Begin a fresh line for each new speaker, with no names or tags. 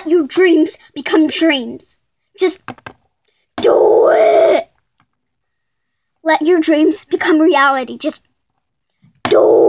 let your dreams become dreams. Just do it. Let your dreams become reality. Just do